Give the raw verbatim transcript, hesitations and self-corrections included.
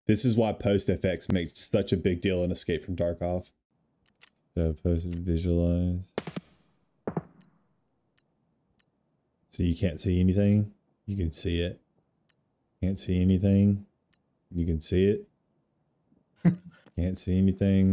This is why post F X makes such a big deal in Escape from Tarkov. So post visualize. So you can't see anything. You can see it. Can't see anything. You can see it. Can't see anything.